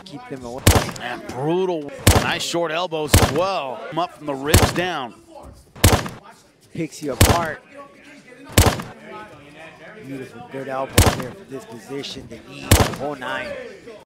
keep them away. And brutal. Nice short elbows as well. Come up from the ribs down. Picks you apart. Beautiful, good elbow there for this position. The knee, the whole nine.